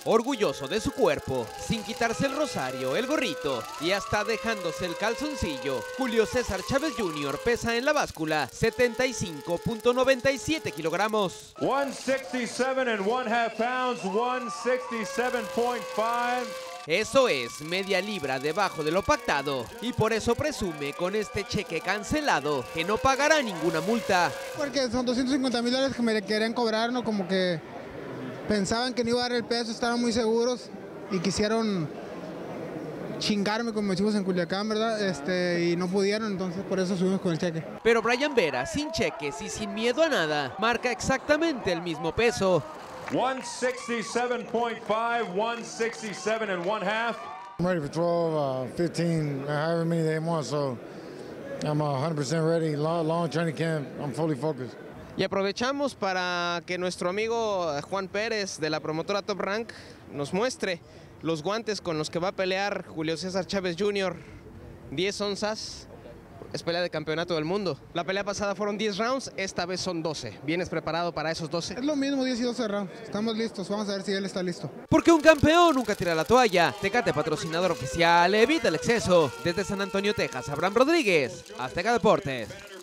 orgulloso de su cuerpo, sin quitarse el rosario, el gorrito y hasta dejándose el calzoncillo. Julio César Chávez Jr. pesa en la báscula 75.97 kilogramos. 167.5 pounds, 167.5. Eso es media libra debajo de lo pactado y por eso presume con este cheque cancelado que no pagará ninguna multa. Porque son $250,000 que me querían cobrar, ¿no? Como que pensaban que no iba a dar el peso, estaban muy seguros y quisieron chingarme, como decimos en Culiacán, ¿verdad? Y no pudieron, entonces por eso subimos con el cheque. Pero Brian Vera, sin cheques y sin miedo a nada, marca exactamente el mismo peso. 167.5, 167.5. I'm ready for 12, 15, however many they want, so I'm 100% ready. Long training camp, I'm fully focused. Y aprovechamos para que nuestro amigo Juan Pérez de la promotora Top Rank nos muestre los guantes con los que va a pelear Julio César Chávez Jr. 10 onzas, es pelea de campeonato del mundo. La pelea pasada fueron 10 rounds, esta vez son 12. ¿Vienes preparado para esos 12? Es lo mismo, 10 y 12 rounds. Estamos listos, vamos a ver si él está listo. Porque un campeón nunca tira la toalla. Tecate, patrocinador oficial, evita el exceso. Desde San Antonio, Texas, Abraham Rodríguez, Azteca Deportes.